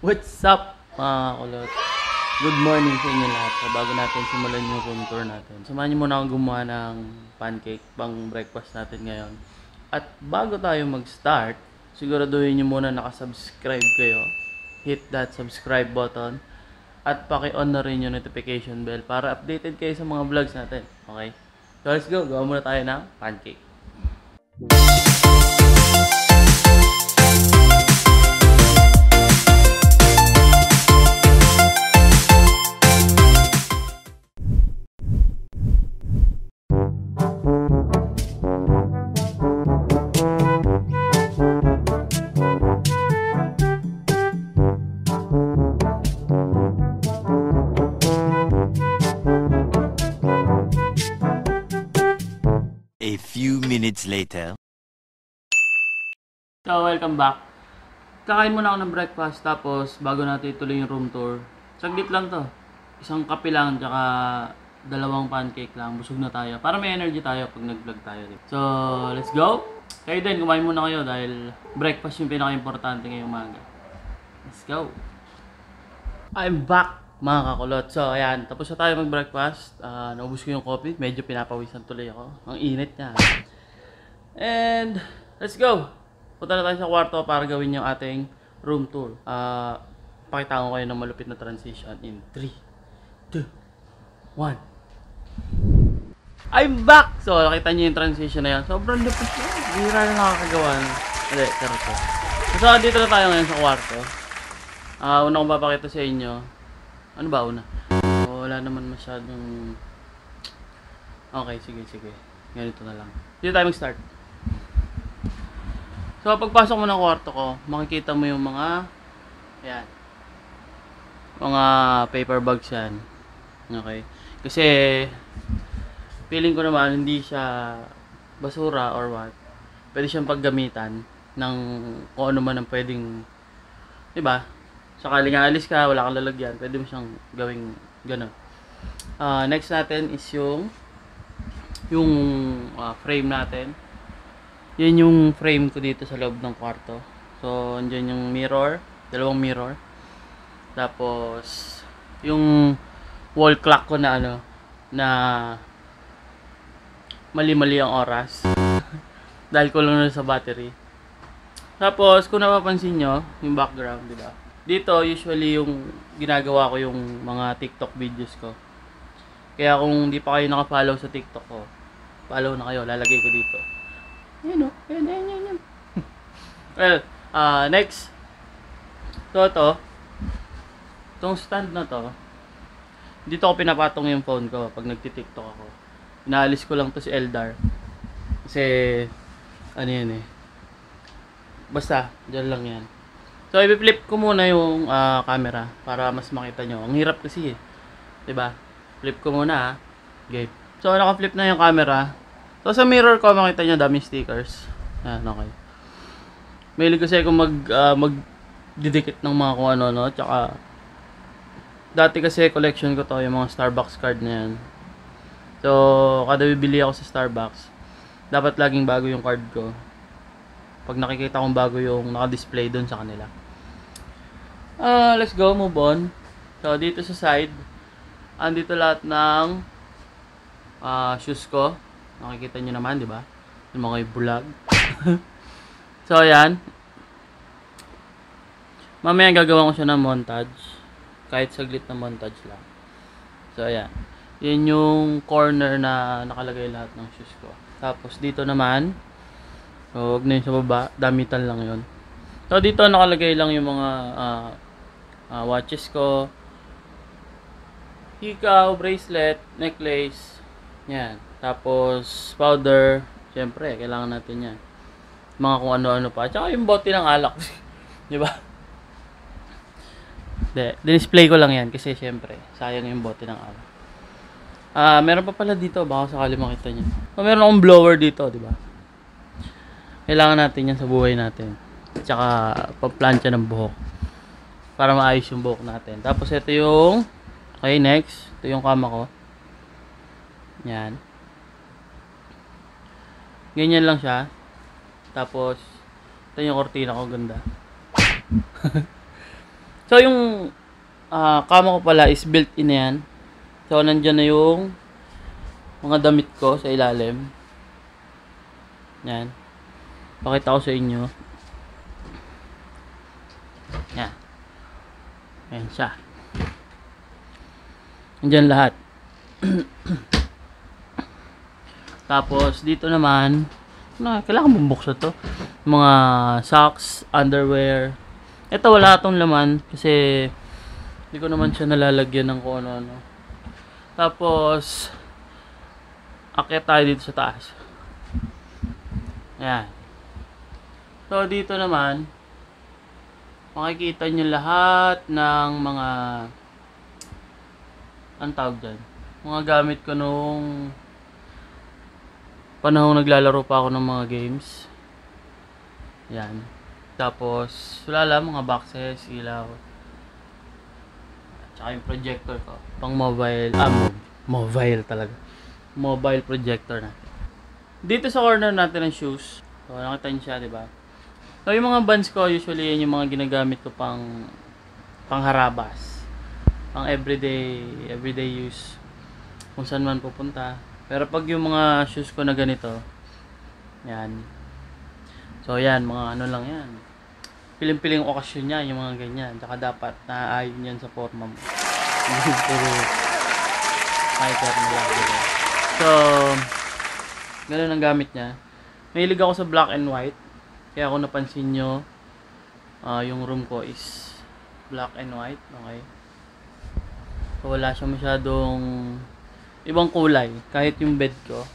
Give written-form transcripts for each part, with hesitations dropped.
What's up mga kulot? Good morning sa inyo lahat. So, bago natin simulan yung room tour natin, samahan niyo muna akong gumawa ng pancake pang breakfast natin ngayon. At bago tayo mag-start, siguraduhin niyo muna nakasubscribe kayo. Hit that subscribe button. At paki-on na rin yung notification bell para updated kayo sa mga vlogs natin. Okay? So let's go. Gawa muna tayo ng pancake. A few minutes later. So, welcome back. Kakain muna ako ng breakfast tapos bago natin ituloy yung room tour. Saglit lang to. Isang kape lang tsaka dalawang pancake lang. Busog na tayo. Para may energy tayo pag nag-vlog tayo. So, let's go. Kayo din, kumain muna kayo dahil breakfast yung pinaka-importante ngayong umaga. Let's go. I'm back mga kakulot. So, ayan. Tapos na tayo mag-breakfast. Naubos ko yung coffee. Medyo pinapawisan tuloy ako. Ang init niya. And, let's go. Punta na tayo sa kwarto para gawin yung ating room tour. Pakita ko kayo ng malupit na transition in 3, 2, 1. I'm back! So, nakita nyo yung transition na yan. Sobrang lupit na. Bihira na nakakagawa. Hindi, charot ko. So, dito na tayo ngayon sa kwarto. Una kong papakita sa inyo. Ano ba una? Wala naman masyadong... Okay, sige. Ganito na lang. Dito tayo mag-start. So, pagpasok mo ng kwarto ko, makikita mo yung mga... Ayan. Mga paper bags yan. Okay. Kasi, feeling ko naman, hindi siya basura or what. Pwede siyang paggamitan ng kung ano man ang pwedeng... Diba? Sakaling aalis ka, wala kang lalagyan, pwede mo siyang gawing gano'n. Next natin is yung frame natin. Yan yung frame ko dito sa loob ng kwarto. So, andyan yung mirror, dalawang mirror. Tapos, yung wall clock ko na na mali-mali ang oras. Dahil ko lang na sa battery. Tapos, kung napapansin nyo, yung background, diba? Dito, usually yung ginagawa ko yung mga TikTok videos ko. Kaya kung hindi pa kayo naka-follow sa TikTok ko, follow na kayo, lalagay ko dito. Yan o, yan. Well, next. So, itong stand na to, dito ko pinapatong yung phone ko pag nagti-TikTok ako. Inaalis ko lang to si Eldar. Kasi, ano yan eh. Basta, dyan lang yan. So, i-flip ko muna yung camera para mas makita nyo. Ang hirap kasi eh. Diba? Flip ko muna ha. Okay. So, naka-flip na yung camera. So, sa mirror ko, makita nyo daming stickers. Ayan, okay. Mahilig kasi ako mag-didikit ng mga kung ano-ano. Tsaka, dati kasi collection ko to, yung mga Starbucks card na yan. So, kada bibili ako sa Starbucks, dapat laging bago yung card ko. Pag nakikita kong bago yung naka-display doon sa kanila. Let's go, move on. So, dito sa side, andito lahat ng shoes ko. Nakikita nyo naman, di ba? Yung mga bulag. So, ayan. Mamaya gagawa ko siya ng montage. Kahit saglit na montage lang. So, ayan. Yan yung corner na nakalagay lahat ng shoes ko. Tapos, dito naman, so, huwag na yun sa baba. Damitan lang yun. So, dito nakalagay lang yung mga watches ko. Hikaw, bracelet, necklace. Yan. Tapos, powder. Siyempre, kailangan natin yan. Mga kung ano-ano pa. Tsaka yung bote ng alak. Diba? Display ko lang yan. Kasi siyempre, sayang yung bote ng alak. Meron pa pala dito. Baka sakali makita nyo. Meron akong blower dito. Diba? Kailangan natin yan sa buhay natin. Tsaka, pagplansya ng buhok. Para maayos yung buhok natin. Tapos, ito yung... Okay, next. Ito yung kama ko. Yan. Ganyan lang siya. Tapos, ito yung kortina ko, ganda. So, yung kama ko pala is built-in na yan. So, nandyan na yung mga damit ko sa ilalim. Yan. Pakita ko sa inyo. Yan. Ayan siya. Nandyan lahat. Tapos, dito naman, kailangan mong buksan to. Mga socks, underwear. Ito, wala itong laman kasi hindi ko naman siya nalalagyan ng kung ano-ano. Tapos, akyat tayo dito sa taas. Ayan. So, dito naman, makikita nyo lahat ng mga ang tawag dyan, mga gamit ko nung panahon naglalaro pa ako ng mga games. Yan. Tapos wala lang, mga boxes, ilaw, at saka yung projector ko pang mobile, mobile talaga, mobile projector na. Dito sa corner natin ng shoes, so nakita nyo siya, diba? So yung mga bands ko, usually yan yung mga ginagamit ko pang harabas, pang everyday use, kung saan man pupunta. Pero pag yung mga shoes ko na ganito, yan, so yan, mga ano lang yan, piling-piling okasyon yan, yung mga ganyan. Tsaka dapat naaayon yan sa forma mo. Puro hiker na lang, diba? So ganun ang gamit niya. Mahilig ako sa black and white, kaya kung napansin nyo, yung room ko is black and white. Okay, so wala siya masyadong ibang kulay. Kahit yung bed ko,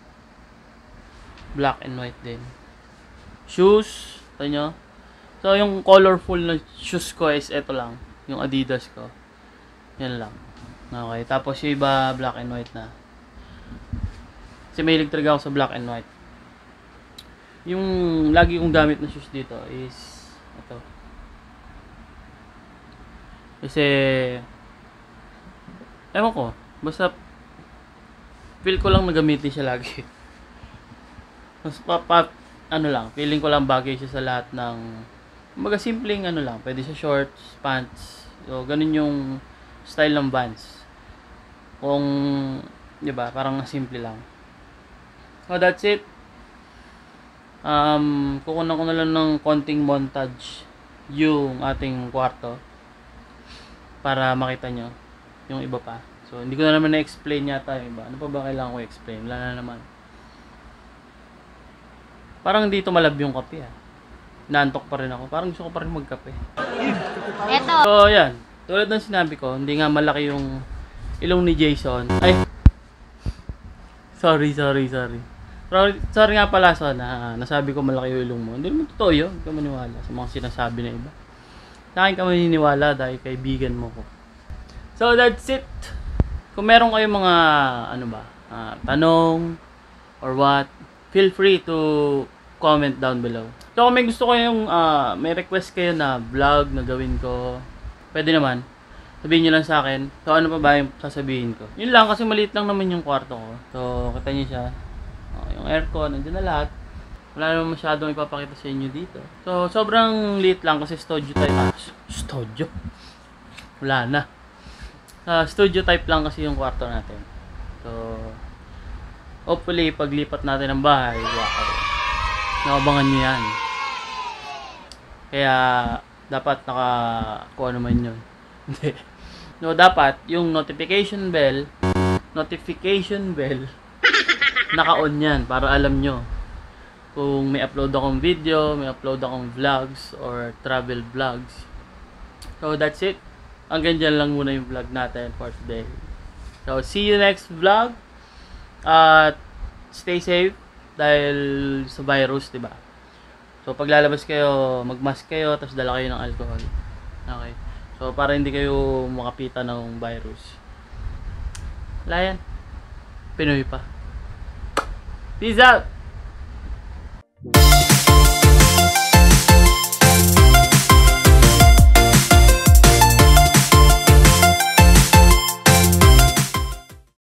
black and white din. Shoes, ito nyo. So yung colorful na shoes ko is ito lang, yung Adidas ko. Yan lang. Okay, tapos yung iba black and white na. Kasi mahilig talaga ako sa black and white. Yung lagi kong gamit na shoes dito is ito. Kasi ewan ko, basta feel ko lang nagamitin siya lagi. Mas ano lang, feeling ko lang bagay siya sa lahat ng kumbaga simpleng ano lang, pwede siya shorts, pants. So ganun yung style ng Vans. Kung 'di ba, parang simple lang. So that's it. Kukunan ko na lang ng konting montage yung ating kwarto para makita nyo yung iba pa. So hindi ko na naman na-explain yata yung iba. Ano pa ba kailangan ko i-explain? Wala na naman. Parang dito malab yung kape Naantok pa rin ako. Parang gusto ko pa rin magkape. Eto. So yan, tulad ng sinabi ko, hindi nga malaki yung ilong ni Jason. Ay, sorry. Sorry nga pala, Son, nasabi ko malaki yung ilong mo. Hindi naman totoo yun. Hindi ka maniwala sa mga sinasabi na iba. Sa akin ka maniniwala dahil kaibigan mo ko. So that's it. Kung meron kayong mga tanong or what, feel free to comment down below. So kung may gusto kayong may request kayo na vlog na gawin ko, pwede naman. Sabihin nyo lang sa akin. So ano pa ba yung sasabihin ko? Yun lang, kasi maliit lang naman yung kwarto ko. So kita nyo siya. Yung aircon, nandiyan na lahat. Wala naman masyadong ipapakita sa inyo dito. So sobrang liit lang kasi studio type. Studio? Wala na. Studio type lang kasi yung kwarto natin. So hopefully paglipat natin ng bahay, wow, nakabangan nyo yan. Kaya dapat kung ano man yun. No, dapat yung notification bell naka-on yan para alam nyo kung may upload akong video, may upload akong vlogs or travel vlogs. So that's it. Hanggang dyan lang muna yung vlog natin for today. So see you next vlog. At stay safe dahil sa virus, diba? So pag lalabas kayo, magmask kayo, tapos dala kayo ng alcohol. Okay, so para hindi kayo makapita ng virus. Wala yan, Pinoy pa. Peace out!